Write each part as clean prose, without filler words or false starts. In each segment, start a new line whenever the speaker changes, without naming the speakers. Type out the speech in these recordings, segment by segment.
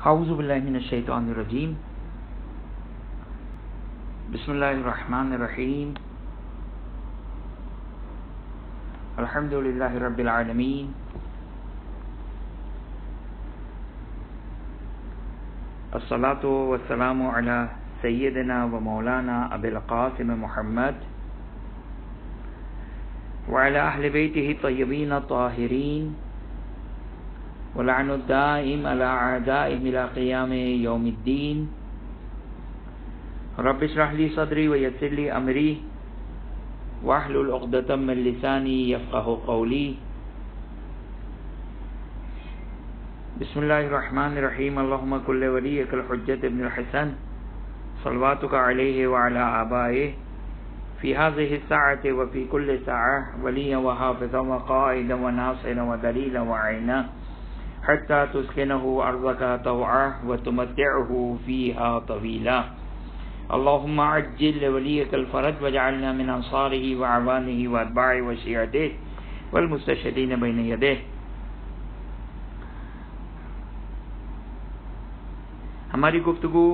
اعوذ باللہ من الشیطان الرجیم بسم اللہ الرحمن الرحیم الحمد للہ رب العالمین الصلاۃ والسلام علی سیدنا و مولانا ابی القاسم محمد وعلی اہل بیتہ الطیبین الطاہرین ولعن الدائم على اعدائهم الى قیام یوم الدین رب اشرح لی صدری ویسر لی امری واحلل عقدۃ من لسانی یفقهوا قولی بسم اللہ الرحمن الرحیم اللہم کل ولیک الحجۃ ابن الحسن صلواتک علیہ وعلی آبائہ فی هذه الساعة وفی کل ساعة ولیا وحافظا وقائدا وناصرا ودلیلا وعینا حتى تسكنه أرضك طوعا وتمتعه فيها طويلا اللهم عجل لوليك الفرج واجعلنا من أنصاره وأعوانه وأتباعه وشيعته والمستشهدين بين يديه. ہماری گفتگو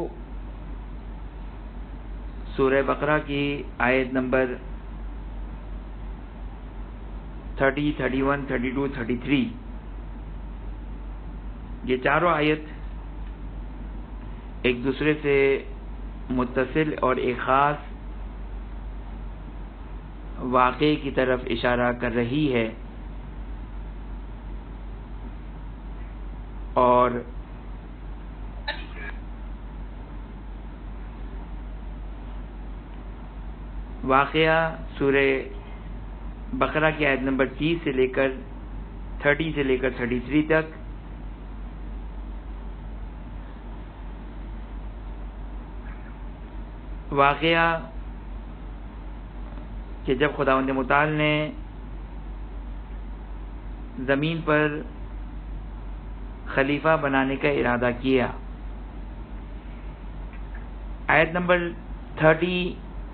سورہ بقرہ کی آیت نمبر 30, 31, 32, 33 یہ چاروں آیت ایک دوسرے سے متصل اور ایک خاص واقعے کی طرف اشارہ کر رہی ہے اور واقعہ سورہ بقرہ کی آیت نمبر 30 سے لے کر 30 سے لے کر 33 تک واقعہ کہ جب خداوند متعال نے زمین پر خلیفہ بنانے کا ارادہ کیا. آیت نمبر 30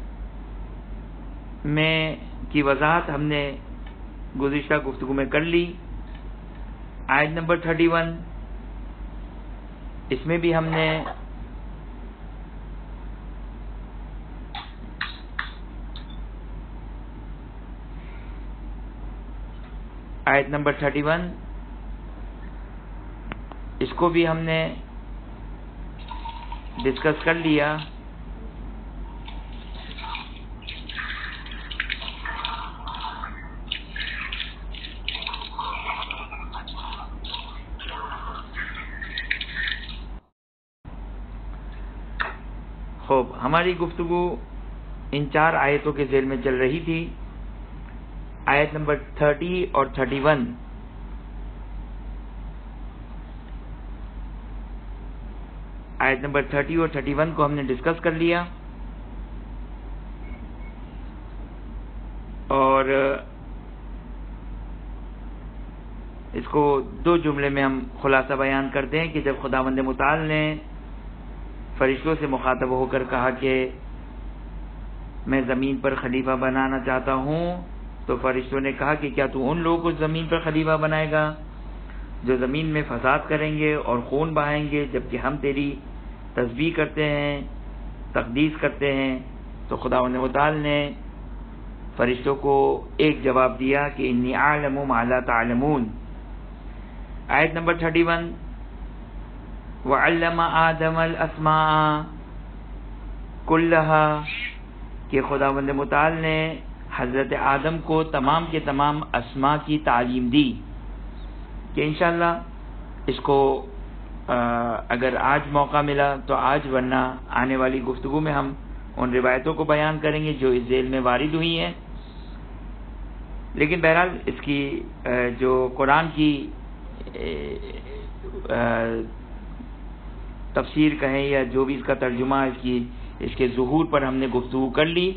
میں کی وضاحت ہم نے گزشتہ گفتگو میں کر لی. آیت نمبر 31 اس میں بھی ہم نے آیت نمبر 31 اس کو بھی ہم نے ڈسکس کر لیا. خوب ہماری گفتگو ان چار آیتوں کے ذیل میں چل رہی تھی. آیت نمبر 30 اور 31 آیت نمبر 30 اور 31 کو ہم نے ڈسکس کر لیا اور اس کو دو جملے میں ہم خلاصہ بیان کرتے ہیں کہ جب خداوند متعال نے فرشتوں سے مخاطب ہو کر کہا کہ میں زمین پر خلیفہ بنانا چاہتا ہوں تو فرشتوں نے کہا کہ کیا تو ان لوگوں کو زمین پر خلیفہ بنائے گا جو زمین میں فساد کریں گے اور خون بہائیں گے جبکہ ہم تیری تسبیح کرتے ہیں تقدیس کرتے ہیں. تو خداوند متعال نے فرشتوں کو ایک جواب دیا کہ انی اعلم ما لا تعلمون. آیت نمبر 31 وعلم آدم الاسماء كلها کہ خداوند متعال نے حضرت آدم کو تمام کے تمام اسماء کی تعلیم دی کہ انشاءاللہ اس کو اگر آج موقع ملا تو آج ورنہ آنے والی گفتگو میں ہم ان روایتوں کو بیان کریں گے جو اس ذیل میں وارد ہوئی ہیں. لیکن بہرحال اس کی جو قرآن کی تفسیر کہیں یا جو بھی اس کا ترجمہ اس کے ظہور پر ہم نے گفتگو کر لی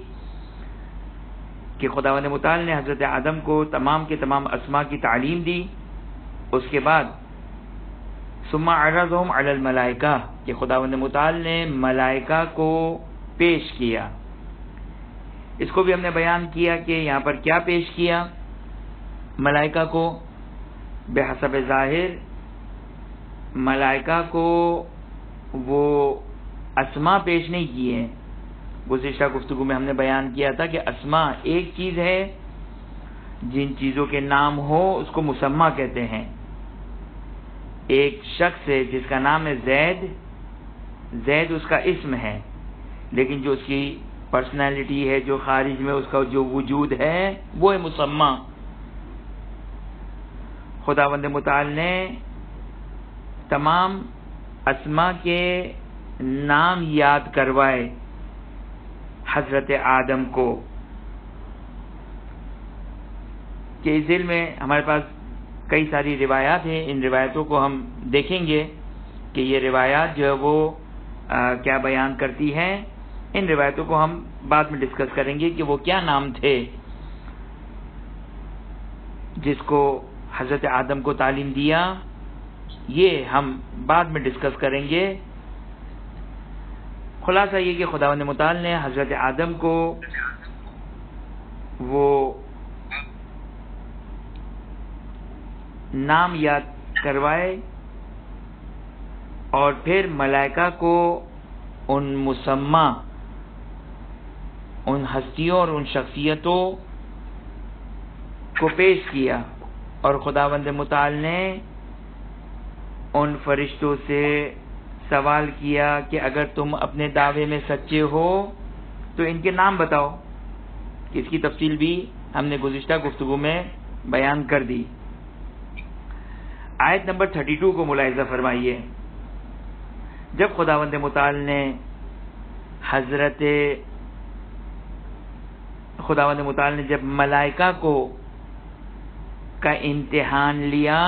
کہ خداوند متعال نے حضرت آدم کو تمام کے تمام اسماء کی تعلیم دی. اس کے بعد ثم عرضهم علی الملائکہ کہ خداوند متعال نے ملائکہ کو پیش کیا. اس کو بھی ہم نے بیان کیا کہ یہاں پر کیا پیش کیا ملائکہ کو. بحسب ظاہر ملائکہ کو وہ اسما پیش نہیں کیے. گزشتہ گفتگو میں ہم نے بیان کیا تھا کہ اسما ایک چیز ہے، جن چیزوں کے نام ہو اس کو مسمى کہتے ہیں. ایک شخص ہے جس کا نام ہے زید، زید اس کا اسم ہے، لیکن جو اس کی پرسنالٹی ہے، جو خارج میں اس کا جو وجود ہے وہ ہے مسمى. خداوند متعال نے تمام اسما کے نام یاد کروائے حضرت آدم کو. کہ اس ذیل میں ہمارے پاس کئی ساری روایات ہیں، ان روایتوں کو ہم دیکھیں گے کہ یہ روایات جو ہے وہ کیا بیان کرتی ہیں. ان روایتوں کو ہم بعد میں ڈسکس کریں گے کہ وہ کیا نام تھے جس کو حضرت آدم کو تعلیم دیا، یہ ہم بعد میں ڈسکس کریں گے. خلاصہ یہ کہ خداوند متعال نے حضرت آدم کو وہ نام یاد کروائے اور پھر ملائکہ کو ان مسمى، ان ہستیوں اور ان شخصیتوں کو پیش کیا، اور خداوند متعال نے ان فرشتوں سے سوال کیا کہ اگر تم اپنے دعوے میں سچے ہو تو ان کے نام بتاؤ. اس کی تفصیل بھی ہم نے گزشتہ گفتگو میں بیان کر دی. آیت نمبر 32 کو ملاحظہ فرمائیے. جب خداوند متعال نے جب ملائکہ کو کا امتحان لیا،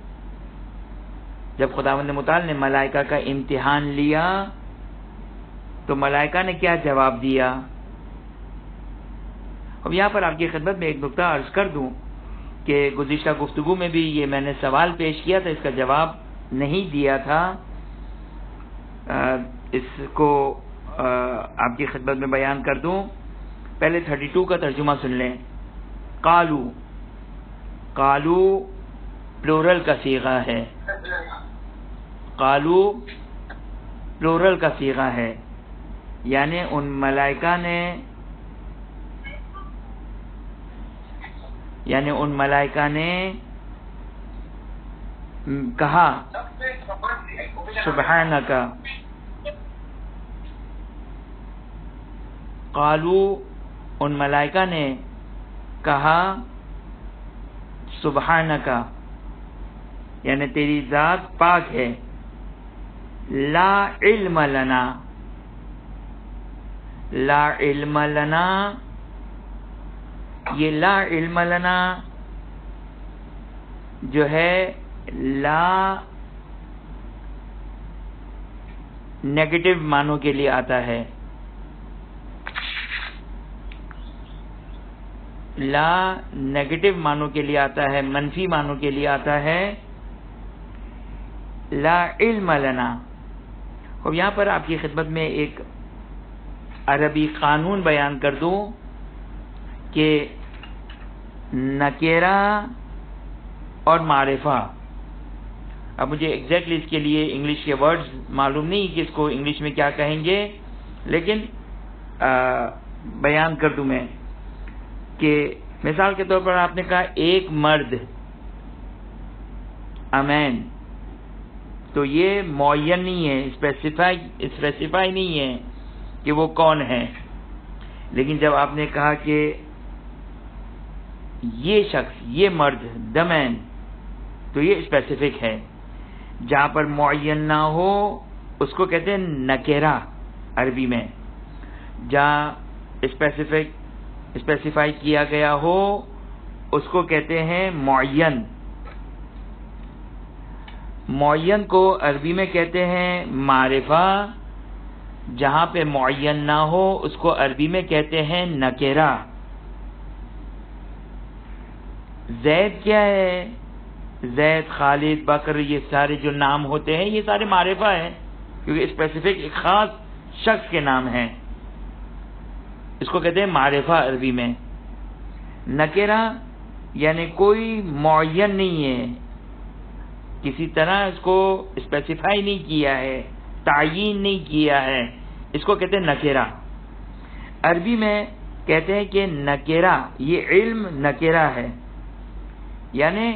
جب خداوند متعال نے ملائکہ کا امتحان لیا تو ملائکہ نے کیا جواب دیا. اب یہاں پر آپ کی خدمت میں ایک نکتہ عرض کر دوں کہ گزشتہ گفتگو میں بھی یہ میں نے سوال پیش کیا تھا، اس کا جواب نہیں دیا تھا. اس کو آپ کی خدمت میں بیان کر دوں. پہلے 32 کا ترجمہ سن لیں. قالو پلورل کا صیغہ ہے، قالو پلورل کا صیغہ ہے، یعنی ان ملائکہ نے کہا سبحانک. قالو ان ملائکہ نے کہا سبحانک، یعنی تیری ذات پاک ہے. لا علم لنا، لا علم لنا، یہ لا علم لنا جو ہے لا نیگیٹو معنوں کے لیے آتا ہے. لا نیگیٹو معنوں کے لیے آتا ہے، منفی معنوں کے لیے آتا ہے. لا علم لنا. اب یہاں پر آپ کی خدمت میں ایک عربی قانون بیان کر دوں کہ نکیرہ اور معرفہ، اب مجھے ایگزیکٹلی اس کے لیے انگلش کے ورڈز معلوم نہیں کہ اس کو انگلش میں کیا کہیں گے، لیکن بیان کر دوں میں کہ مثال کے طور پر آپ نے کہا ایک مرد امین، تو یہ معین نہیں ہے، اسپیسیفائی نہیں ہے کہ وہ کون ہے. لیکن جب آپ نے کہا کہ یہ شخص، یہ مرد دمین، تو یہ اسپیسیفک ہے. جہاں پر معین نہ ہو اس کو کہتے ہیں نکیرہ عربی میں. جہاں اسپیسیفائی کیا گیا ہو اس کو کہتے ہیں معین. معین کو عربی میں کہتے ہیں معرفہ، جہاں پہ معین نہ ہو اس کو عربی میں کہتے ہیں نکیرہ. زید کیا ہے؟ زید، خالد، بکر، یہ سارے جو نام ہوتے ہیں یہ سارے معرفہ ہیں، کیونکہ اسپیسیفک ایک خاص شخص کے نام ہیں. اس کو کہتے ہیں معرفہ عربی میں. نکیرہ یعنی کوئی معین نہیں ہے کسی طرح اس کو اسپیسیفائی نہیں کیا ہے، تعیین نہیں کیا ہے، اس کو کہتے ہیں نکرہ۔ عربی میں کہتے ہیں کہ نکرہ، یہ علم نکرہ ہے، یعنی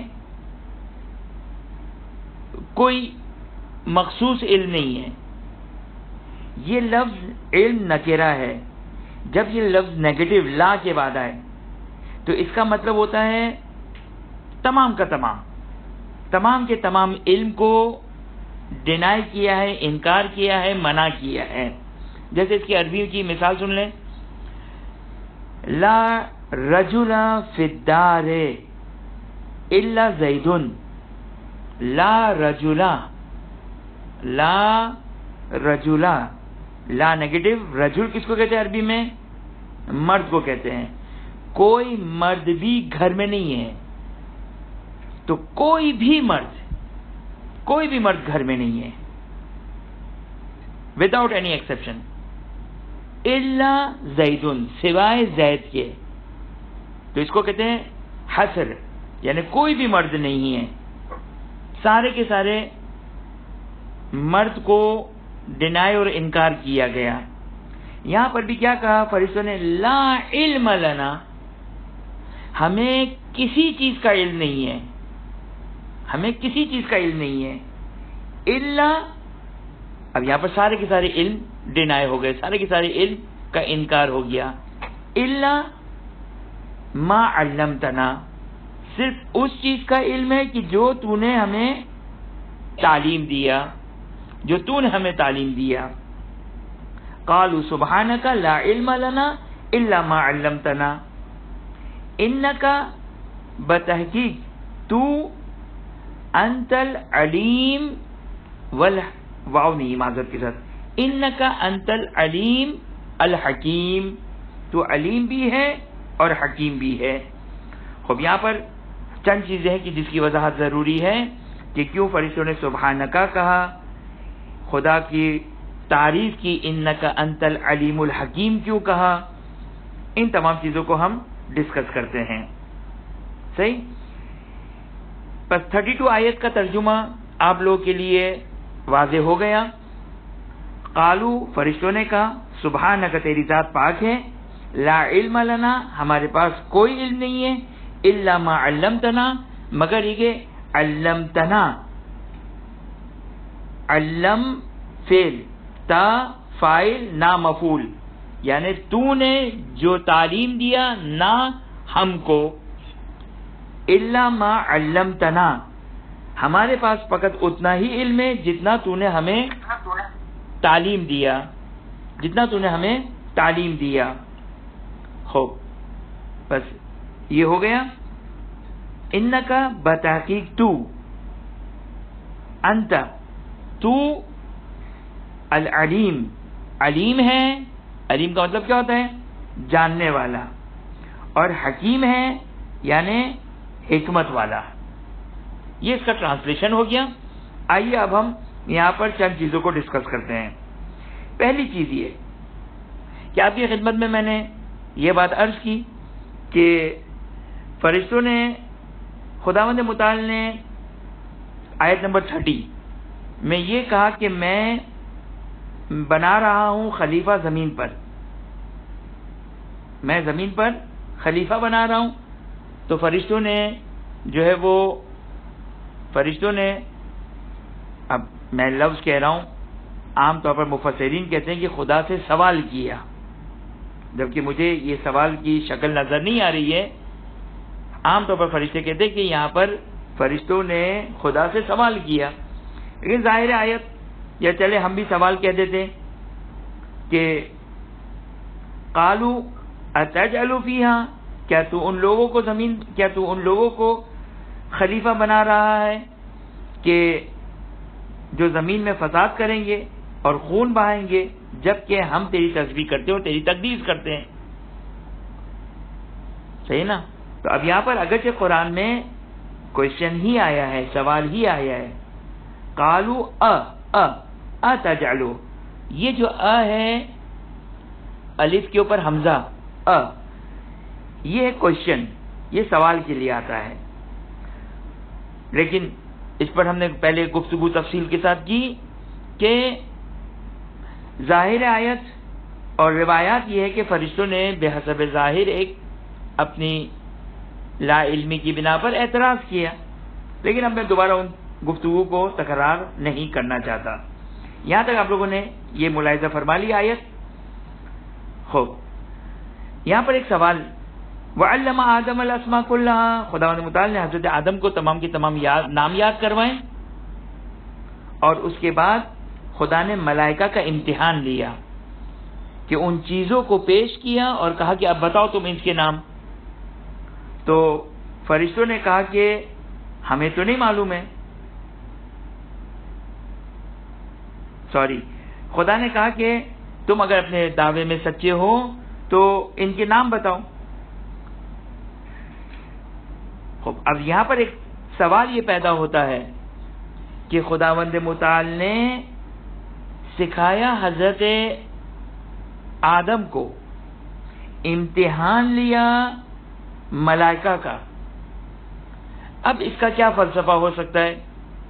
کوئی مخصوص علم نہیں ہے۔ یہ لفظ علم نکرہ ہے۔ جب یہ لفظ نیگیٹو لا کے بعد آئے تو اس کا مطلب ہوتا ہے تمام کا تمام کے تمام علم کو ڈینائی کیا ہے، انکار کیا ہے، منع کیا ہے۔ جیسے اس کی عربی کی مثال سن لیں، لا رجل فی الدار الا زید، لا رجل، لا رجل، لا نیگیٹو، رجل کس کو کہتے ہیں عربی میں؟ مرد کو کہتے ہیں۔ کوئی مرد بھی گھر میں نہیں ہے، تو کوئی بھی مرد گھر میں نہیں ہے، وداؤٹ اینی ایکسیپشن، الا زید، سوائے زید کے، تو اس کو کہتے ہیں حصر، یعنی کوئی بھی مرد نہیں ہے، سارے کے سارے مرد کو ڈینائی اور انکار کیا گیا۔ یہاں پر بھی کیا کہا فرشتوں نے؟ لا علم لنا، ہمیں کسی چیز کا علم نہیں ہے، ہمیں کسی چیز کا علم نہیں ہے، الا، اب یہاں پر سارے کے سارے علم ڈینائی ہو گئے، سارے کے سارے علم کا انکار ہو گیا، الا ما علمتنا، صرف اس چیز کا علم ہے کہ جو تو نے ہمیں تعلیم دیا، جو تو نے ہمیں تعلیم دیا۔ قالوا سبحانک لا علم لنا الا ما علمتنا انک، بتحقیق تو، انت العلیم واو نہیں معذرت کے ساتھ، انک انت العلیم الحکیم، تو علیم بھی ہے اور حکیم بھی ہے۔ خب یہاں پر چند چیزیں ہیں کہ جس کی وضاحت ضروری ہے کہ کیوں فرشتوں نے سبحانکا کہا، خدا کی تعریف کی، انک انت العلیم الحکیم کیوں کہا، ان تمام چیزوں کو ہم ڈسکس کرتے ہیں۔ صحیح؟ پس 32 آیت کا ترجمہ آپ لوگوں کے لیے واضح ہو گیا۔ قالو، فرشتوں نے کہا، سبحانک، تیری ذات پاک ہے، لا علم لنا، ہمارے پاس کوئی علم نہیں ہے، الا ما علمتنا، مگر یہ کہ علمتنا، علم فعل، تا فاعل، نا مفعول، یعنی تو نے جو تعلیم دیا نہ ہم کو، الا ما علمتنا، ہمارے پاس فقط اتنا ہی علم ہے جتنا تو نے ہمیں تعلیم دیا، جتنا تو نے ہمیں تعلیم دیا۔ خوب، بس یہ ہو گیا۔ انکا، بتحقیق تو، انت، تو، العلیم، علیم ہے، علیم کا مطلب کیا ہوتا ہے؟ جاننے والا، اور حکیم ہے یعنی حکمت والا۔ یہ اس کا ٹرانسلیشن ہو گیا۔ آئیے اب ہم یہاں پر چند چیزوں کو ڈسکس کرتے ہیں۔ پہلی چیز یہ کہ آپ کی خدمت میں نے یہ بات عرض کی کہ فرشتوں نے، خداوند متعال نے آیت نمبر 30 میں یہ کہا کہ میں بنا رہا ہوں خلیفہ زمین پر، میں زمین پر خلیفہ بنا رہا ہوں۔ تو فرشتوں نے جو ہے وہ، فرشتوں نے، اب میں لفظ کہہ رہا ہوں، عام طور پر مفسرین کہتے ہیں کہ خدا سے سوال کیا، جبکہ مجھے یہ سوال کی شکل نظر نہیں آ رہی ہے۔ عام طور پر فرشتے کہتے ہیں کہ یہاں پر فرشتوں نے خدا سے سوال کیا، لیکن ظاہر آیت، یا چلے ہم بھی سوال کہہ دیتے کہ قالو اتجعل فیہا، کیا تو ان لوگوں کو خلیفہ بنا رہا ہے کہ جو زمین میں فساد کریں گے اور خون بہائیں گے، جبکہ ہم تیری تسبیح کرتے ہیں اور تیری تقدیس کرتے ہیں۔ صحیح نا؟ تو اب یہاں پر اگرچہ قرآن میں کوشچن ہی آیا ہے، سوال ہی آیا ہے، قالو اتجعلو، یہ جو ہے الف کے اوپر حمزہ، یہ ہے کوشچن، یہ سوال کے لیے آتا ہے، لیکن اس پر ہم نے پہلے گفتگو تفصیل کے ساتھ کی کہ ظاہر آیت اور روایات یہ ہے کہ فرشتوں نے بے حسب ظاہر ایک اپنی لا علمی کی بنا پر اعتراض کیا، لیکن اب میں دوبارہ ان گفتگو کو تکرار نہیں کرنا چاہتا۔ یہاں تک آپ لوگوں نے یہ ملاحظہ فرما لیا آیت۔ خوب، یہاں پر ایک سوال، وَعَلَّمَ آدَمَ الْأَسْمَاءَ كُلَّهَا، خداوند متعال نے حضرت آدم کو تمام کی تمام نام یاد کروائیں، اور اس کے بعد خدا نے ملائکہ کا امتحان لیا کہ ان چیزوں کو پیش کیا اور کہا کہ اب بتاؤ تم اس کے نام۔ تو فرشتوں نے کہا کہ ہمیں تو نہیں معلوم ہے، خدا نے کہا کہ تم اگر اپنے دعوے میں سچے ہو تو ان کے نام بتاؤ۔ اب یہاں پر ایک سوال یہ پیدا ہوتا ہے کہ خداوند متعال نے سکھایا حضرت آدم کو، امتحان لیا ملائکہ کا، اب اس کا کیا فلسفہ ہو سکتا ہے؟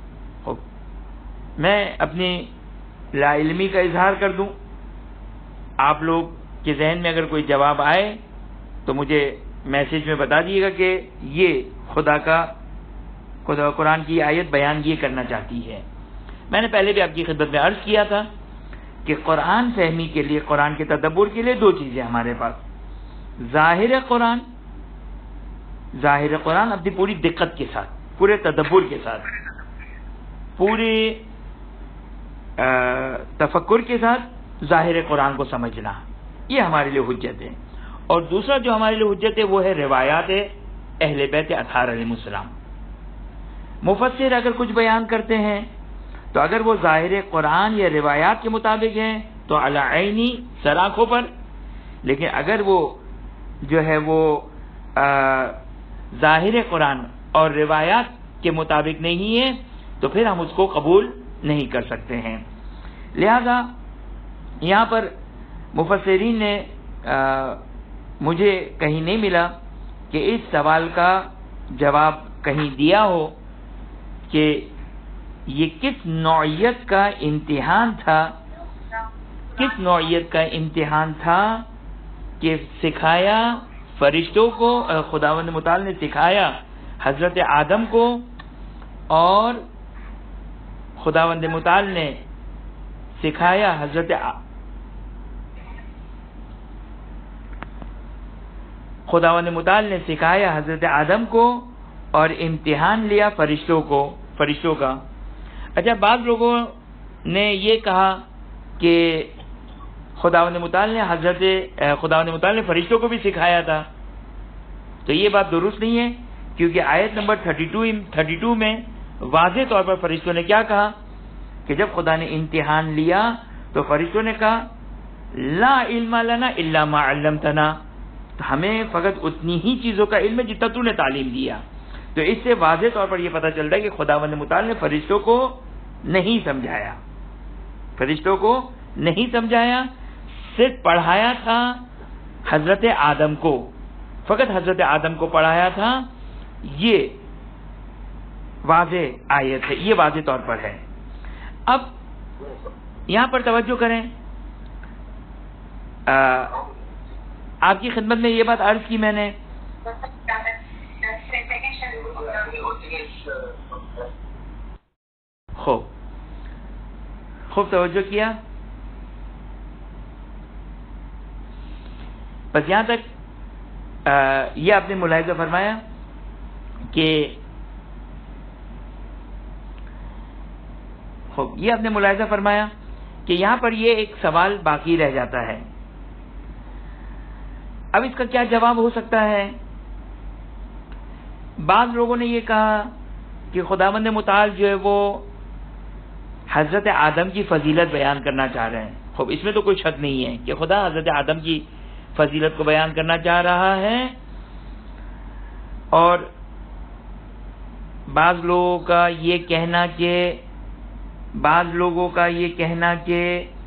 میں اپنی لا علمی کا اظہار کر دوں، آپ لوگ کے ذہن میں اگر کوئی جواب آئے تو مجھے میسج میں بتا دیجیے گا کہ یہ خدا قرآن کی آیت بیان یہ کرنا چاہتی ہے۔ میں نے پہلے بھی آپ کی خدمت میں عرض کیا تھا کہ قرآن فہمی کے لیے، قرآن کے تدبر کے لیے دو چیزیں ہمارے پاس، ظاہر قرآن اپنی پوری دقت کے ساتھ، پورے تدبر کے ساتھ، پورے تفکر کے ساتھ ظاہر قرآن کو سمجھنا، یہ ہمارے لیے حجت ہے۔ اور دوسرا جو ہمارے لیے حجت ہے وہ ہے روایات اہل بیت اطہار علیہ السلام۔ مفسر اگر کچھ بیان کرتے ہیں تو اگر وہ ظاہر قرآن یا روایات کے مطابق ہیں تو علی عینی، سر آنکھوں پر، لیکن اگر وہ جو ہے وہ ظاہر قرآن اور روایات کے مطابق نہیں ہے تو پھر ہم اس کو قبول نہیں کر سکتے ہیں۔ لہذا یہاں پر مفسرین نے مجھے کہیں نہیں ملا کہ اس سوال کا جواب کہیں دیا ہو کہ یہ کس نوعیت کا امتحان تھا، کہ سکھایا فرشتوں کو، خداوند متعال نے سکھایا حضرت آدم کو، اور خداوند متعال نے سکھایا حضرت آدم کو اور امتحان لیا فرشتوں کا۔ اچھا، بعض لوگوں نے یہ کہا کہ خداوند متعال نے فرشتوں کو بھی سکھایا تھا، تو یہ بات درست نہیں ہے، کیونکہ آیت نمبر 32 میں واضح طور پر فرشتوں نے کیا کہا کہ جب خدا نے امتحان لیا تو فرشتوں نے کہا لا علم لنا الا ما علمتنا، تو ہمیں فقط اتنی ہی چیزوں کا علم ہے جتنا تو نے تعلیم دیا۔ تو اس سے واضح طور پر یہ پتہ چلتا ہے کہ خداوند متعال نے فرشتوں کو نہیں سمجھایا، صرف پڑھایا تھا حضرت آدم کو، فقط حضرت آدم کو پڑھایا تھا۔ یہ واضح آیت ہے، یہ واضح طور پر ہے۔ اب یہاں پر توجہ کریں، آپ کی خدمت میں یہ بات عرض کی میں نے خوب توجہ کیا، بس یہاں تک یہ آپ نے ملاحظہ فرمایا کہ یہاں پر یہ ایک سوال باقی رہ جاتا ہے۔ اب اس کا کیا جواب ہو سکتا ہے؟ بعض لوگوں نے یہ کہا کہ خداوند متعال جو ہے وہ حضرت آدم کی فضیلت بیان کرنا چاہ رہے ہیں۔ خوب، اس میں تو کوئی شک نہیں ہے کہ خدا حضرت آدم کی فضیلت کو بیان کرنا چاہ رہا ہے، اور بعض لوگوں کا یہ کہنا کہ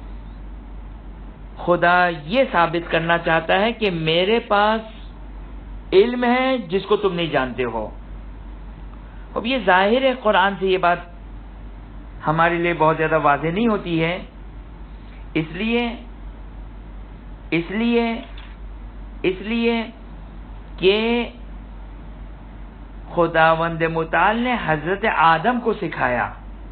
خدا یہ ثابت کرنا چاہتا ہے کہ میرے پاس علم ہے جس کو تم نہیں جانتے ہو۔ اب یہ ظاہر ہے قرآن سے یہ بات ہمارے لیے بہت زیادہ واضح نہیں ہوتی ہے، اس لیے کہ خداوند متعال نے حضرت آدم کو سکھایا.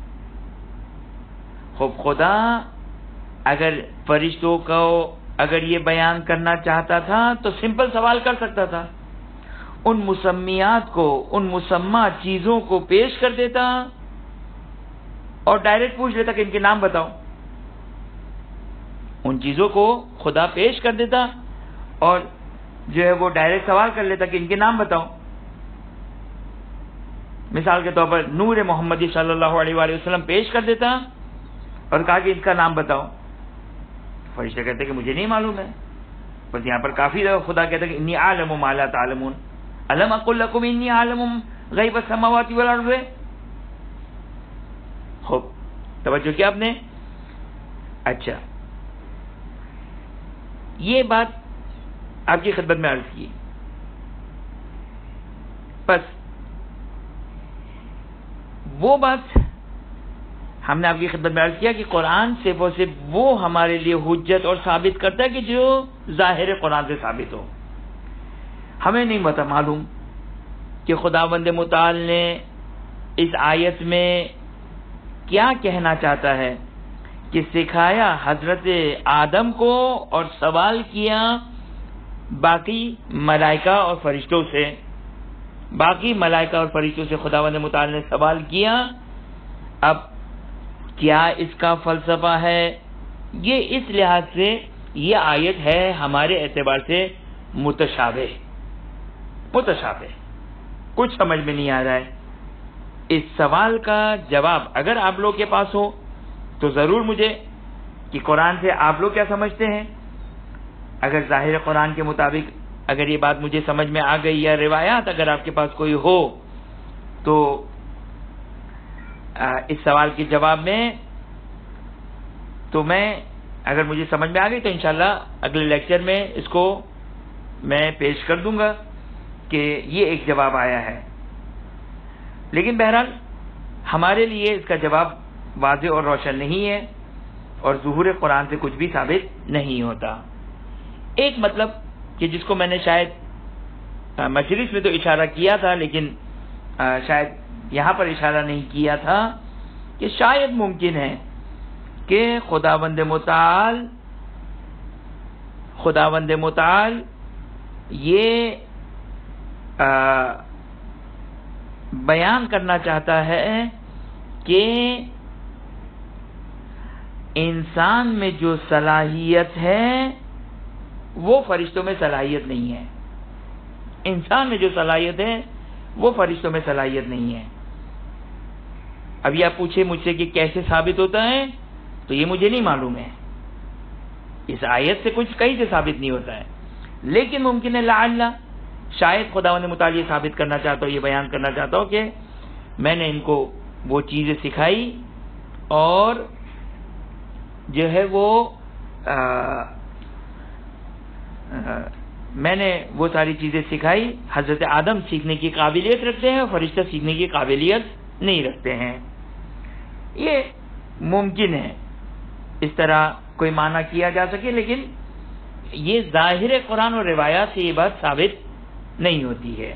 خب خدا اگر فرشتوں کو اگر یہ بیان کرنا چاہتا تھا تو سمپل سوال کر سکتا تھا، ان مسمیات کو، ان مسمى چیزوں کو پیش کر دیتا اور ڈائریکٹ پوچھ لیتا کہ ان کے نام بتاؤ. ان چیزوں کو خدا پیش کر دیتا اور جو ہے وہ ڈائریکٹ سوال کر لیتا کہ ان کے نام بتاؤ. مثال کے طور پر نور محمدی صلی اللہ علیہ وآلہ وسلم پیش کر دیتا اور کہا کہ ان کا نام بتاؤ. فرشتے کہتے کہ مجھے نہیں معلوم ہے. بس یہاں پر کافی خدا کہتا کہ انی عالم ما لا تعلمون الم اقل لکم انی عالم غیب السماوات والارض. خوب توجہ کیا آپ نے؟ اچھا، یہ بات آپ کی خدمت میں عرض کی. بس وہ بات ہم نے آپ کی خدمت میں عرض کیا کہ قرآن صرف اور صرف وہ ہمارے لیے حجت اور ثابت کرتا ہے کہ جو ظاہر قرآن سے ثابت ہو. ہمیں نہیں پتہ معلوم کہ خداوند متعال نے اس آیت میں کیا کہنا چاہتا ہے کہ سکھایا حضرت آدم کو اور سوال کیا باقی ملائکہ اور فرشتوں سے. باقی ملائکہ اور فرشتوں سے خداوند متعال نے سوال کیا. اب کیا اس کا فلسفہ ہے؟ یہ اس لحاظ سے یہ آیت ہے ہمارے اعتبار سے متشابہ، کچھ سمجھ میں نہیں آ رہا ہے. اس سوال کا جواب اگر آپ لوگ کے پاس ہو تو ضرور مجھے کہ قرآن سے آپ لوگ کیا سمجھتے ہیں. اگر ظاہر قرآن کے مطابق اگر یہ بات مجھے سمجھ میں آ گئی یا روایات اگر آپ کے پاس کوئی ہو تو اس سوال کے جواب میں تو میں اگر مجھے سمجھ میں آ گئی تو انشاءاللہ اگلے لیکچر میں اس کو میں پیش کر دوں گا کہ یہ ایک جواب آیا ہے. لیکن بہرحال ہمارے لیے اس کا جواب واضح اور روشن نہیں ہے اور ظہور قرآن سے کچھ بھی ثابت نہیں ہوتا. ایک مطلب کہ جس کو میں نے شاید مجلس میں تو اشارہ کیا تھا لیکن شاید یہاں پر اشارہ نہیں کیا تھا کہ شاید ممکن ہے کہ خداوند متعال یہ بیان کرنا چاہتا ہے کہ انسان میں جو صلاحیت ہے وہ فرشتوں میں صلاحیت نہیں ہے. انسان میں جو صلاحیت ہے وہ فرشتوں میں صلاحیت نہیں ہے. ابھی آپ پوچھے مجھ سے کہ کیسے ثابت ہوتا ہے تو یہ مجھے نہیں معلوم ہے. اس آیت سے کچھ کہیں سے ثابت نہیں ہوتا ہے لیکن ممکن ہے لعل شاید خداوند متعال یہ ثابت کرنا چاہتا ہو، یہ بیان کرنا چاہتا ہو کہ میں نے ان کو وہ چیزیں سکھائی اور جو ہے وہ میں نے وہ ساری چیزیں سکھائی. حضرت آدم سیکھنے کی قابلیت رکھتے ہیں اور فرشتہ سیکھنے کی قابلیت نہیں رکھتے ہیں. یہ ممکن ہے اس طرح کوئی معنی کیا جا سکے لیکن یہ ظاہر قرآن اور روایات سے یہ بات ثابت نہیں ہوتی ہے.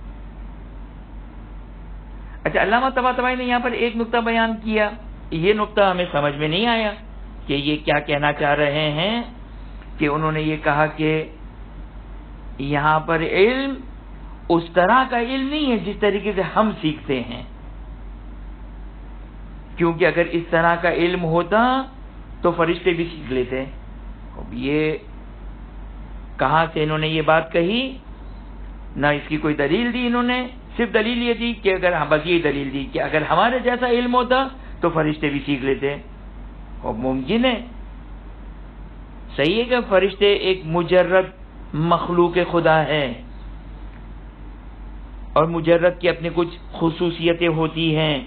اچھا، علامہ طباطبائی نے یہاں پر ایک نقطہ بیان کیا، یہ نقطہ ہمیں سمجھ میں نہیں آیا کہ یہ کیا کہنا چاہ رہے ہیں. کہ انہوں نے یہ کہا کہ یہاں پر علم اس طرح کا علم نہیں ہے جس طریقے سے ہم سیکھتے ہیں، کیونکہ اگر اس طرح کا علم ہوتا تو فرشتے بھی سیکھ لیتے. اب یہ کہاں سے انہوں نے یہ بات کہی؟ نہ اس کی کوئی دلیل دی انہوں نے، صرف دلیل یہ دی کہ اگر بس یہی دلیل دی کہ اگر ہمارے جیسا علم ہوتا تو فرشتے بھی سیکھ لیتے. اور ممکن ہے، صحیح ہے کہ فرشتے ایک مجرد مخلوق خدا ہے اور مجرد کی اپنی کچھ خصوصیتیں ہوتی ہیں،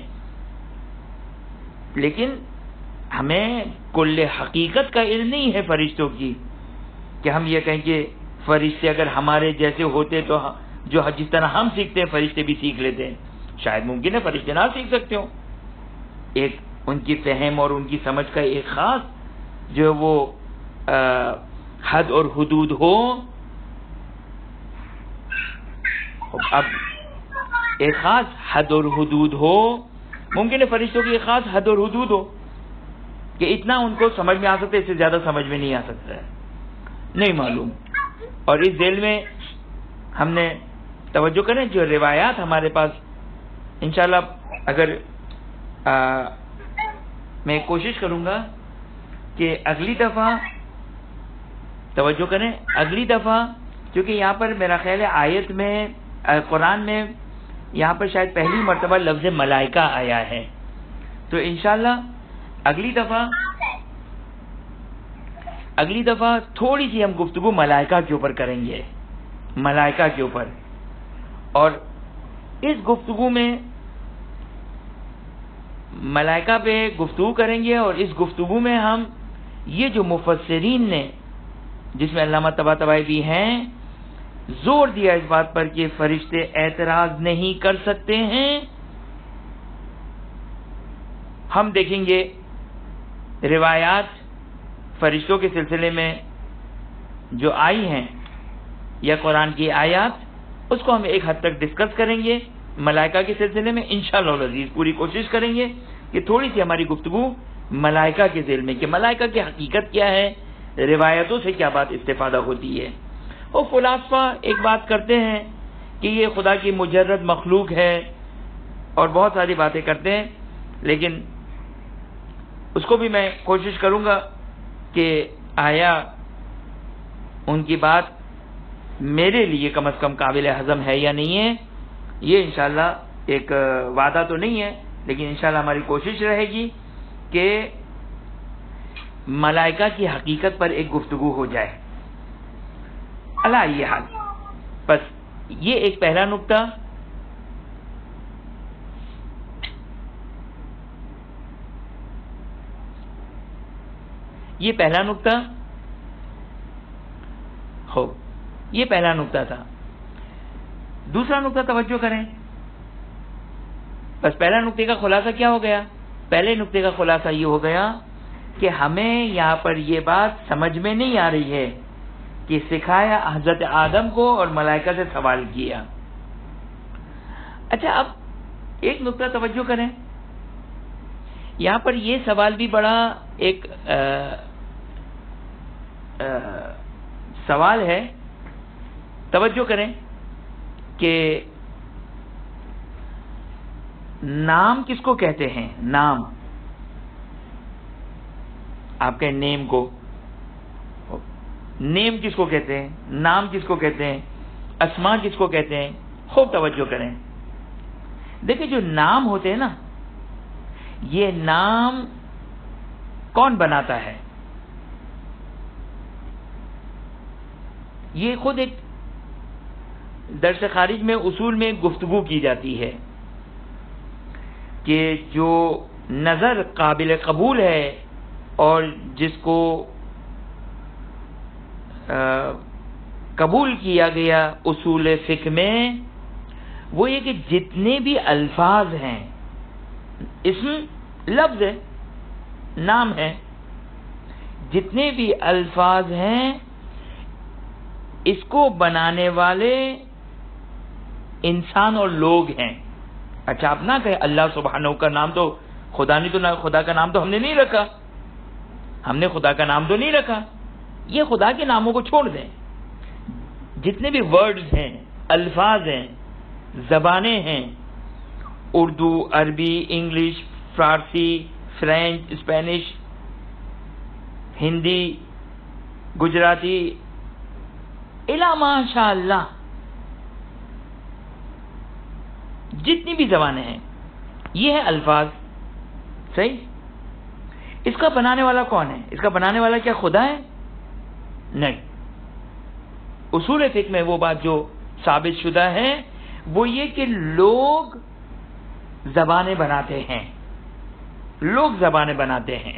لیکن ہمیں کل حقیقت کا علم نہیں ہے فرشتوں کی کہ ہم یہ کہیں کہ فرشتے اگر ہمارے جیسے ہوتے تو جو جس طرح ہم سیکھتے ہیں فرشتے بھی سیکھ لیتے ہیں. شاید ممکن ہے فرشتے نہ سیکھ سکتے ہوں. ایک ان کی فہم اور ان کی سمجھ کا ایک خاص جو وہ حد اور حدود ہو. اب ایک خاص حد اور حدود ہو، ممکن ہے فرشتوں کی ایک خاص حد اور حدود ہو کہ اتنا ان کو سمجھ میں آ سکتا ہے، اس سے زیادہ سمجھ میں نہیں آ سکتا ہے، نہیں معلوم. اور اس ذیل میں ہم نے توجہ کریں جو روایات ہمارے پاس انشاءاللہ، اگر میں کوشش کروں گا کہ اگلی دفعہ توجہ کریں، اگلی دفعہ کیونکہ یہاں پر میرا خیال ہے آیت میں قرآن میں یہاں پر شاید پہلی مرتبہ لفظ ملائکہ آیا ہے، تو انشاءاللہ اگلی دفعہ تھوڑی سی ہم گفتگو ملائکہ کے اوپر کریں گے، ملائکہ کے اوپر. اور اس گفتگو میں ملائکہ پہ گفتگو کریں گے، اور اس گفتگو میں ہم یہ جو مفسرین نے، جس میں علامہ طباطبائی بھی ہیں، زور دیا اس بات پر کہ فرشتے اعتراض نہیں کر سکتے ہیں. ہم دیکھیں گے روایات فرشتوں کے سلسلے میں جو آئی ہیں یا قرآن کی آیات، اس کو ہم ایک حد تک ڈسکس کریں گے. ملائکہ کے سلسلے میں انشاءاللہ العزیز پوری کوشش کریں گے کہ تھوڑی سی ہماری گفتگو ملائکہ کے ذیل میں، کہ ملائکہ کی حقیقت کیا ہے، روایتوں سے کیا بات استفادہ ہوتی ہے. اور فلاسفہ ایک بات کرتے ہیں کہ یہ خدا کی مجرد مخلوق ہے اور بہت ساری باتیں کرتے ہیں، لیکن اس کو بھی میں کوشش کروں گا کہ آیا ان کی بات میرے لیے کم از کم قابل ہضم ہے یا نہیں ہے. یہ انشاءاللہ ایک وعدہ تو نہیں ہے، لیکن انشاءاللہ ہماری کوشش رہے گی کہ ملائکہ کی حقیقت پر ایک گفتگو ہو جائے. اللہ یہ حال. بس یہ ایک پہلا نقطہ. یہ پہلا نقطہ ہو، یہ پہلا نقطہ تھا. دوسرا نقطہ توجہ کریں. بس پہلا نقطے کا خلاصہ کیا ہو گیا؟ پہلے نقطے کا خلاصہ یہ ہو گیا کہ ہمیں یہاں پر یہ بات سمجھ میں نہیں آ رہی ہے کہ سکھایا حضرت آدم کو اور ملائکہ سے سوال کیا. اچھا، اب ایک نقطہ توجہ کریں. یہاں پر یہ سوال بھی بڑا ایک سوال ہے. توجہ کریں کہ نام کس کو کہتے ہیں؟ نام، آپ کے نیم کو، نیم کس کو کہتے ہیں؟ نام کس کو کہتے ہیں؟ اسماء کس کو کہتے ہیں؟ خوب توجہ کریں. دیکھیں جو نام ہوتے ہیں نا، یہ نام کون بناتا ہے؟ یہ خود ایک درس خارج میں اصول میں گفتگو کی جاتی ہے کہ جو نظر قابل قبول ہے اور جس کو قبول کیا گیا اصول فقہ میں، وہ یہ کہ جتنے بھی الفاظ ہیں، اسم لفظ ہے، نام ہے، جتنے بھی الفاظ ہیں اس کو بنانے والے انسان اور لوگ ہیں. اچھا، آپ نہ کہیں اللہ سبحانہ کا نام تو خدا کا نام تو ہم نے نہیں رکھا، ہم نے خدا کا نام تو نہیں رکھا. یہ خدا کے ناموں کو چھوڑ دیں. جتنے بھی ورڈز ہیں، الفاظ ہیں، زبانیں ہیں، اردو، عربی، انگلش، فارسی، فرینچ، اسپینش، ہندی، گجراتی، الا ماشاء اللہ، جتنی بھی زبانیں ہیں، یہ ہے الفاظ. صحیح؟ اس کا بنانے والا کون ہے؟ اس کا بنانے والا کیا خدا ہے؟ نہیں. اصول فقہ میں وہ بات جو ثابت شدہ ہے وہ یہ کہ لوگ زبانیں بناتے ہیں، لوگ زبانیں بناتے ہیں.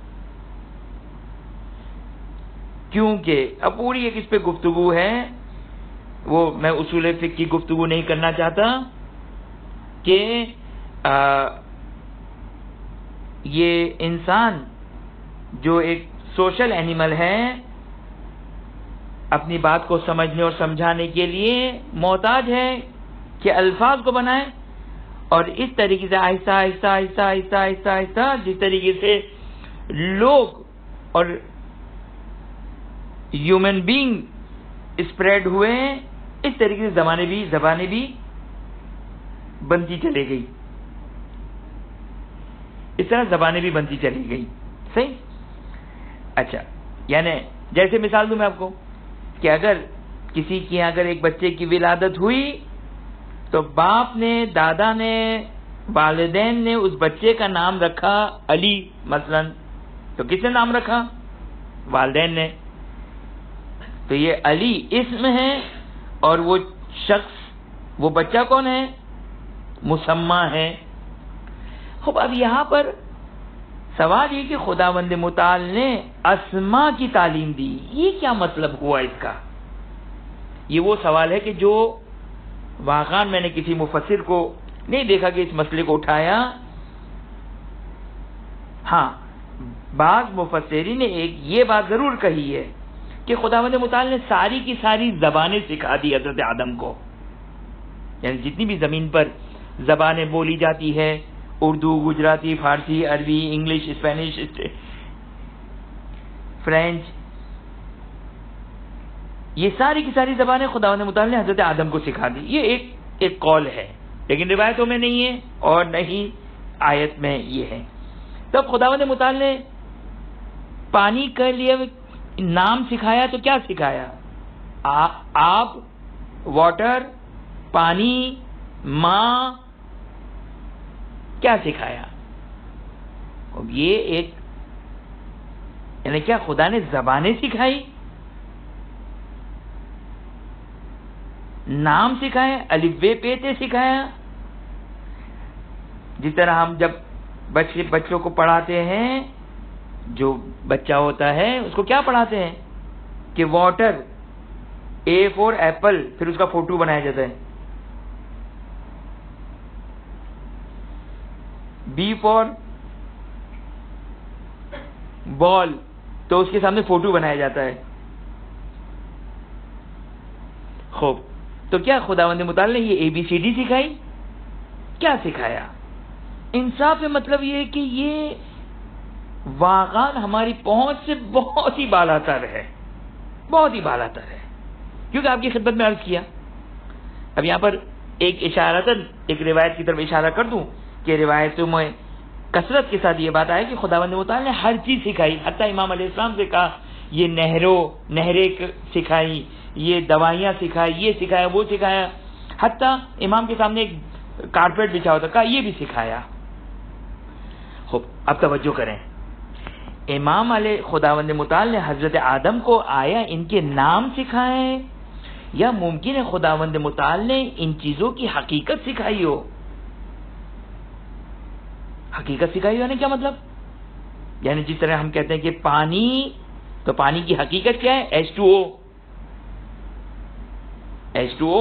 کیونکہ اب پوری ایک اس پہ گفتگو ہے، وہ میں اصول فقہ کی گفتگو نہیں کرنا چاہتا. کہ یہ انسان جو ایک سوشل اینیمل ہے اپنی بات کو سمجھنے اور سمجھانے کے لیے محتاج ہے کہ الفاظ کو بنائے، اور اس طریقے سے آہستہ آہستہ آہستہ آہستہ آہستہ آہستہ جس طریقے سے لوگ اور ہیومن بینگ اسپریڈ ہوئے اس طریقے سے زبانیں بھی بنتی چلی گئی، اس طرح زبانیں بھی بنتی چلی گئی. صحیح؟ اچھا، یعنی جیسے مثال دوں میں آپ کو کہ اگر کسی کی اگر ایک بچے کی ولادت ہوئی تو باپ نے، دادا نے، والدین نے اس بچے کا نام رکھا علی مثلا، تو کس نے نام رکھا؟ والدین نے. تو یہ علی اسم ہے اور وہ شخص، وہ بچہ کون ہے؟ مسمى ہے. خوب اب یہاں پر سوال یہ کہ خداوند متعال نے اسماء کی تعلیم دی، یہ کیا مطلب ہوا اس کا؟ یہ وہ سوال ہے کہ جو واقعا میں نے کسی مفسر کو نہیں دیکھا کہ اس مسئلے کو اٹھایا. ہاں، بعض مفسرین نے ایک یہ بات ضرور کہی ہے کہ خداوند متعال نے ساری کی ساری زبانیں سکھا دی حضرت آدم کو، یعنی جتنی بھی زمین پر زبانیں بولی جاتی ہے، اردو، گجراتی، فارسی، عربی، انگلش، اسپینش، فرینچ، یہ ساری کی ساری زبانیں خداوند متعال نے حضرت آدم کو سکھا دی. یہ ایک قول ہے، لیکن روایتوں میں نہیں ہے اور نہیں آیت میں یہ ہے. تب خداوند متعال نے پانی کے لیے نام سکھایا تو کیا سکھایا؟ آب، واٹر، پانی، ماں، کیا سکھایا؟ یہ ایک یعنی کیا خدا نے زبانیں سکھائی، نام سکھائے، الف بے پیتے سکھایا؟ جس طرح ہم جب بچوں کو پڑھاتے ہیں، جو بچہ ہوتا ہے اس کو کیا پڑھاتے ہیں کہ واٹر، اے فور ایپل، پھر اس کا فوٹو بنایا جاتا ہے. بی فور بال، تو اس کے سامنے فوٹو بنایا جاتا ہے. خوب، تو کیا خداوند متعال نے یہ ABCD سکھائی؟ کیا سکھایا؟ انصاف میں مطلب یہ ہے کہ یہ واقعاً ہماری پہنچ سے بہت ہی بالا تر ہے، بہت ہی بالا تر ہے. کیونکہ آپ کی خدمت میں عرض کیا، اب یہاں پر ایک اشارتاً ایک روایت کی طرف اشارہ کر دوں کہ روایتوں میں کثرت کے ساتھ یہ بات آئی کہ خداوند متعال نے ہر چیز سکھائی. حتیٰ امام علیہ السلام سے کہا یہ نہریں سکھائی، یہ دوائیاں سکھائی، یہ سکھایا، وہ سکھایا. حتیٰ امام کے سامنے ایک کارپیٹ بچھا ہوتا، کہا یہ بھی سکھایا. خوب، اب توجہ کریں، امام علیہ خداوند متعال نے حضرت آدم کو آیا ان کے نام سکھائے، یا ممکن ہے خداوند متعال نے ان چیزوں کی حقیقت سکھائی ہو؟ حقیقت سکھائی یعنی کیا مطلب؟ یعنی جس طرح ہم کہتے ہیں کہ پانی، تو پانی کی حقیقت کیا ہے؟ H2O. H2O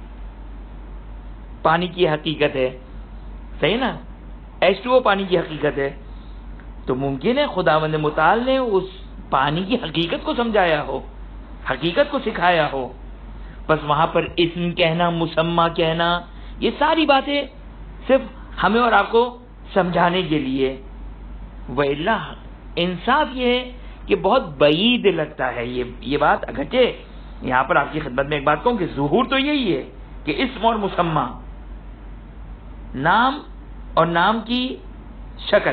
پانی کی حقیقت ہے، صحیح نا؟ H2O پانی کی حقیقت ہے. تو ممکن ہے خداوند متعال نے اس پانی کی حقیقت کو سمجھایا ہو، حقیقت کو سکھایا ہو. بس وہاں پر اسم کہنا، مسمى کہنا، یہ ساری باتیں صرف ہمیں اور آپ کو سمجھانے کے لیے. وَإِلَّا انصاف یہ ہے کہ بہت بعید لگتا ہے یہ بات. اگرچہ یہاں پر آپ کی خدمت میں ایک بات کہوں کہ ظہور تو یہی ہے کہ اسم اور مسمى، نام اور نام کی شکل،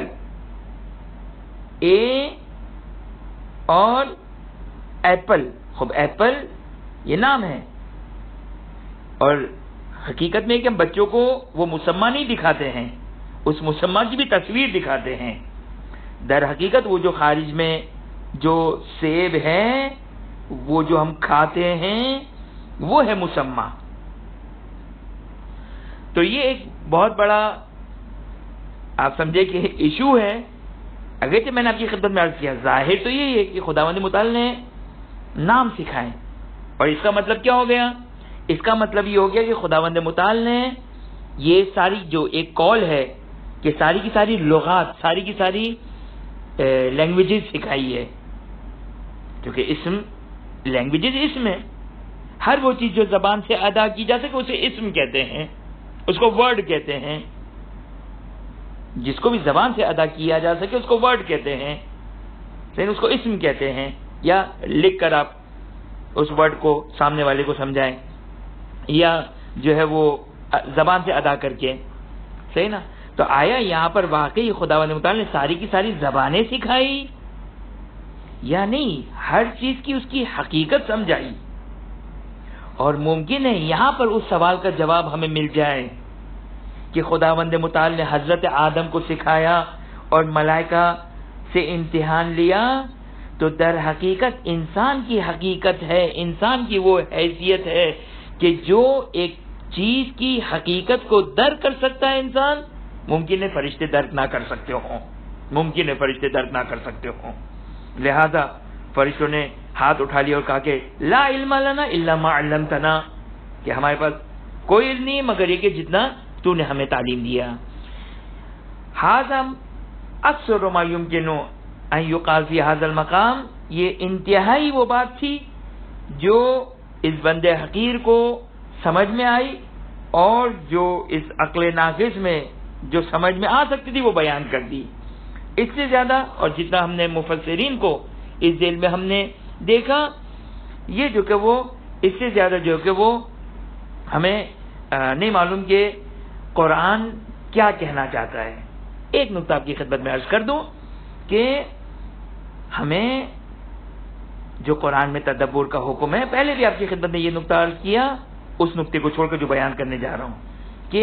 اے اور ایپل. خب ایپل یہ نام ہے، اور حقیقت میں کہ ہم بچوں کو وہ مسمى نہیں دکھاتے ہیں، اس مسمى کی بھی تصویر دکھاتے ہیں. در حقیقت وہ جو خارج میں جو سیب ہے، وہ جو ہم کھاتے ہیں، وہ ہے مسمى. تو یہ ایک بہت بڑا آپ سمجھے کہ ایشو ہے. اگرچہ میں نے آپ کی خدمت میں عرض کیا، ظاہر تو یہی ہے کہ خداوند متعال نے نام سکھائے. اور اس کا مطلب کیا ہو گیا؟ اس کا مطلب یہ ہو گیا کہ خداوند متعال نے یہ ساری جو ایک کال ہے کہ ساری کی ساری لغات، ساری کی ساری لینگویجز سکھائی ہے، کیونکہ اسم لینگویجز اسم ہے. ہر وہ چیز جو زبان سے ادا کی جا سکے اسے اسم کہتے ہیں، اس کو ورڈ کہتے ہیں. جس کو بھی زبان سے ادا کیا جا سکے اس کو ورڈ کہتے ہیں، لیکن اس کو اسم کہتے ہیں. یا لکھ کر آپ اس ورڈ کو سامنے والے کو سمجھائیں، یا جو ہے وہ زبان سے ادا کر کے. صحیح نا؟ تو آیا یہاں پر واقعی خداوند متعال نے ساری کی ساری زبانیں سکھائی یا نہیں؟ ہر چیز کی اس کی حقیقت سمجھائی. اور ممکن ہے یہاں پر اس سوال کا جواب ہمیں مل جائے کہ خداوند متعال نے حضرت آدم کو سکھایا اور ملائکہ سے امتحان لیا، تو در حقیقت انسان کی حقیقت ہے، انسان کی وہ حیثیت ہے کہ جو ایک چیز کی حقیقت کو درک کر سکتا ہے انسان، ممکن ہے فرشتے درک نہ کر سکتے ہوں، ممکن ہے فرشتے درک نہ کر سکتے ہوں. لہذا فرشتوں نے ہاتھ اٹھا لیا اور کہا کہ لا علم لنا الا ما علمتنا، کہ ہمارے پاس کوئی علم نہیں مگر یہ کہ جتنا تو نے ہمیں تعلیم دیا. ھذا اکثر ما يمكن ان يقال في هذا المقام، یہ انتہائی وہ بات تھی جو اس بندے حقیر کو سمجھ میں آئی اور جو اس عقل ناقص میں جو سمجھ میں آ سکتی تھی وہ بیان کر دی. اس سے زیادہ اور جتنا ہم نے مفسرین کو اس ذیل میں ہم نے دیکھا، یہ جو کہ وہ اس سے زیادہ جو کہ وہ ہمیں نہیں معلوم کہ قرآن کیا کہنا چاہتا ہے. ایک نقطہ آپ کی خدمت میں عرض کر دوں کہ ہمیں جو قرآن میں تدبر کا حکم ہے، پہلے بھی آپ کی خدمت میں یہ نقطہ عرض کیا، اس نقطے کو چھوڑ کر جو بیان کرنے جا رہا ہوں کہ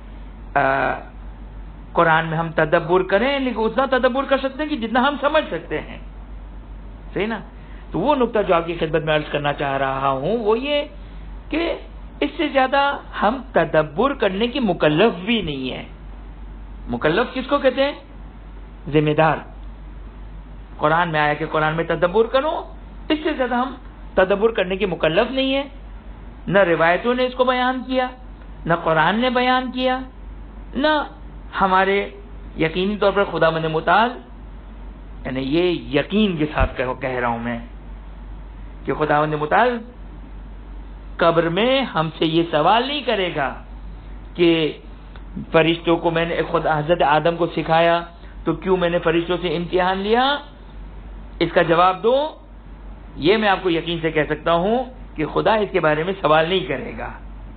قرآن میں ہم تدبر کریں، لیکن اتنا تدبر کر سکتے ہیں کہ جتنا ہم سمجھ سکتے ہیں. صحیح نا؟ تو وہ نقطہ جو آپ کی خدمت میں عرض کرنا چاہ رہا ہوں وہ یہ کہ اس سے زیادہ ہم تدبر کرنے کی مکلف بھی نہیں ہے. مکلف کس کو کہتے ہیں؟ ذمہ دار. قرآن میں آیا کہ قرآن میں تدبر کرو، اس سے زیادہ ہم تدبر کرنے کی مکلف نہیں ہے. نہ روایتوں نے اس کو بیان کیا، نہ قرآن نے بیان کیا، نہ ہمارے یقینی طور پر خداوند متعال، یعنی یہ یقین کے ساتھ کہہ رہا ہوں میں کہ خداوند متعال قبر میں ہم سے یہ سوال نہیں کرے گا کہ فرشتوں کو میں نے خود حضرت آدم کو سکھایا تو کیوں میں نے فرشتوں سے امتحان لیا. اس کا جواب دو. یہ میں آپ کو یقین سے کہہ سکتا ہوں کہ خدا اس کے بارے میں سوال نہیں کرے گا.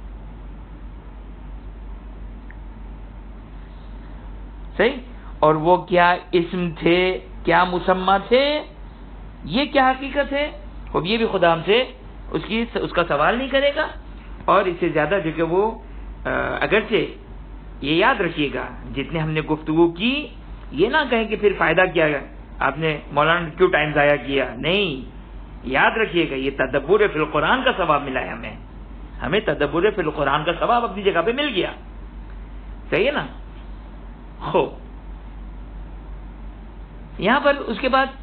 صحیح؟ اور وہ کیا اسم تھے، کیا مسمى تھے، یہ کیا حقیقت ہے، اب یہ بھی خدا ہم سے اس کا سوال نہیں کرے گا. اور اس سے زیادہ جو کہ وہ اگرچہ یہ یاد رکھیے گا جتنے ہم نے گفتگو کی، یہ نہ کہیں کہ پھر فائدہ کیا ہے، آپ نے مولانا کیوں ٹائم ضائع کیا. نہیں، یاد رکھیے گا یہ تدبر فی القرآن کا ثواب ملا ہے ہمیں تدبر فی القرآن کا ثواب اپنی جگہ پہ مل گیا. صحیح ہے نا؟ ہو یہاں پر اس کے بعد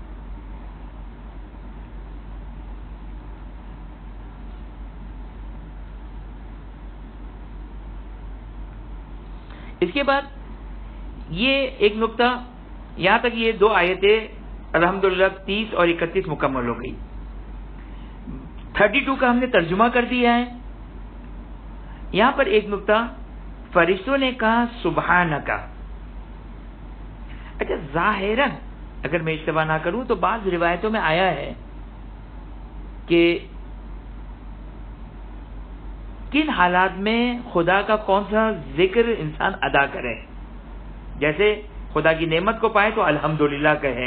یہ ایک نقطہ، یہاں تک یہ دو آیتیں الحمدللہ 30 اور 31 مکمل ہو گئی. 32 کا ہم نے ترجمہ کر دیا ہے. یہاں پر ایک نقطہ، فرشتوں نے کہا سبحانک. اچھا، ظاہراً اگر میں اشتباہ نہ کروں تو بعض روایتوں میں آیا ہے کہ کن حالات میں خدا کا کون سا ذکر انسان ادا کرے. جیسے خدا کی نعمت کو پائے تو الحمدللہ کہیں،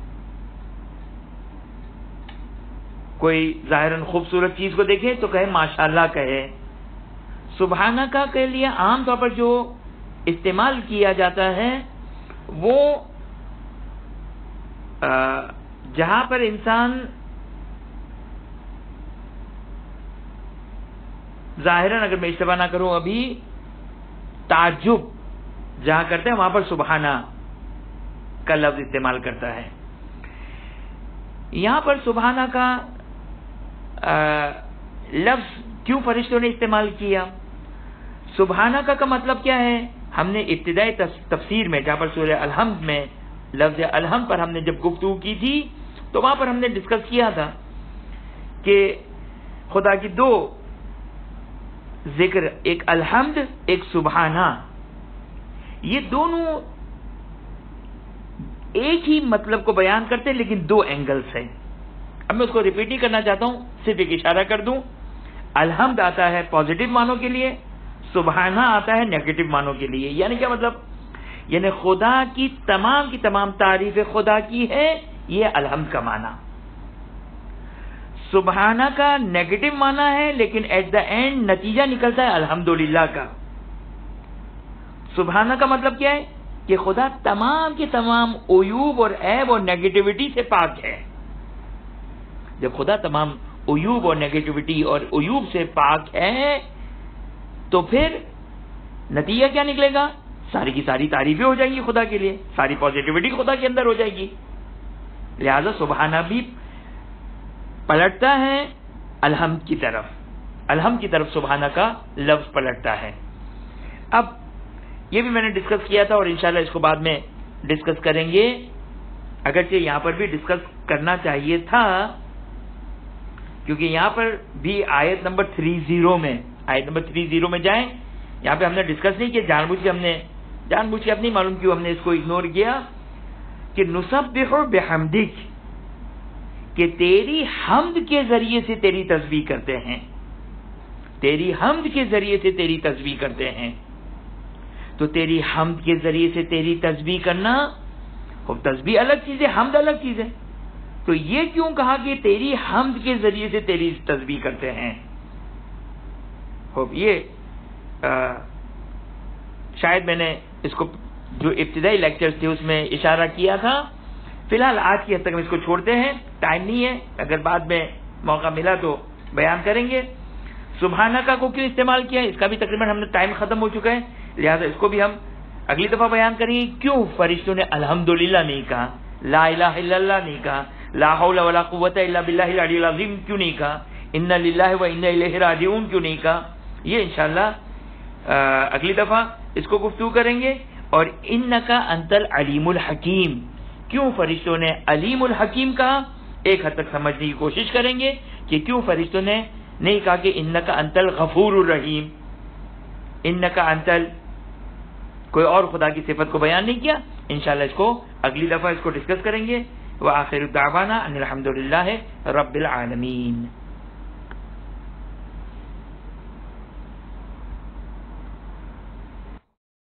کوئی ظاہراً خوبصورت چیز کو دیکھے تو کہے ماشاءاللہ کہے. سبحانہ کا کے لیے عام طور پر جو استعمال کیا جاتا ہے وہ جہاں پر انسان ظاہراً اگر میں اشتباہ نہ کروں ابھی تعجب جہاں کرتے ہیں وہاں پر سبحانہ کا لفظ استعمال کرتا ہے. یہاں پر سبحانہ کا لفظ کیوں فرشتوں نے استعمال کیا؟ سبحانک کا مطلب کیا ہے؟ ہم نے ابتدائی تفسیر میں جہاں پر سورہ الحمد میں لفظ الحمد پر ہم نے جب گفتگو کی تھی تو وہاں پر ہم نے ڈسکس کیا تھا کہ خدا کی دو ذکر، ایک الحمد ایک سبحانہ، یہ دونوں ایک ہی مطلب کو بیان کرتے ہیں لیکن دو اینگل سے۔ اب میں اس کو ریپیٹ نہیں کرنا چاہتا ہوں، صرف ایک اشارہ کر دوں۔ الحمد آتا ہے پازیٹیو معنوں کے لیے، سبحانہ آتا ہے نیگیٹو معنوں کے لیے۔ یعنی کیا مطلب؟ یعنی خدا کی تمام تعریف خدا کی ہے، یہ الحمد کا معنی۔ سبحانہ کا نیگیٹو معنی ہے لیکن ایٹ دا اینڈ نتیجہ نکلتا ہے الحمدللہ کا۔ سبحانہ کا مطلب کیا ہے؟ کہ خدا تمام کے تمام عیوب اور عیب اور نیگیٹیوٹی سے پاک ہے۔ جب خدا تمام عیوب اور نیگیٹیوٹی اور عیوب سے پاک ہے تو پھر نتیجہ کیا نکلے گا؟ ساری کی ساری تعریفیں ہو جائیں گی خدا کے لیے، ساری پازیٹیوٹی خدا کے اندر ہو جائے گی۔ لہذا سبحانہ بھی پلٹتا ہے الحمد کی طرف، الحمد کی طرف سبحانہ کا لفظ پلٹتا ہے۔ اب یہ بھی میں نے ڈسکس کیا تھا اور انشاءاللہ اس کو بعد میں ڈسکس کریں گے، اگرچہ یہاں پر بھی ڈسکس کرنا چاہیے تھا کیونکہ یہاں پر بھی آیت نمبر 30 میں جائیں، یہاں پہ ہم نے ڈسکس نہیں کیا، جان بوجھ کے اب نہیں معلوم کیوں ہم نے اس کو اگنور کیا، کہ نسبح بحمدک، کہ تیری حمد کے ذریعے سے تیری تسبیح کرتے ہیں، تیری حمد کے ذریعے سے تیری تسبیح کرتے ہیں۔ تو تیری حمد کے ذریعے سے تیری تسبیح کرنا، تسبیح الگ چیز ہے، حمد الگ چیز ہے، تو یہ کیوں کہا کہ تیری حمد کے ذریعے سے تیری تسبیح کرتے ہیں؟ یہ شاید میں نے اس کو جو ابتدائی لیکچرز تھے اس میں اشارہ کیا تھا۔ فی الحال آج کی حد تک ہم اس کو چھوڑتے ہیں، ٹائم نہیں ہے، اگر بعد میں موقع ملا تو بیان کریں گے۔ سبحانکا کو کیوں استعمال کیا ہے، اس کا بھی تقریباً ہم نے ٹائم ختم ہو چکا ہے، لہذا اس کو بھی ہم اگلی دفعہ بیان کریں گے۔ کیوں فرشتوں نے الحمدللہ نہیں کہا، لا الہ الا اللہ نہیں کہا، لا حول ولا قوت الا باللہ العلی العظیم کیوں نہیں کہا، انا للہ و انا الیہ راجعون کیوں نہیں کہا؟ یہ انشاءاللہ اگلی دفعہ اس کو گفتگو کریں گے۔ اور انکا انت العلیم الحکیم، کیوں فرشتوں نے علیم الحکیم کہا، ایک حد تک سمجھنے کی کوشش کریں گے کہ کیوں فرشتوں نے نہیں کہا کہ انکا انت الغفور الرحیم، انکا انت کوئی اور خدا کی صفت کو بیان نہیں کیا۔ انشاءاللہ اس کو اگلی دفعہ اس کو ڈسکس کریں گے۔ وآخر دعوانا ان الحمدللہ رب العالمین۔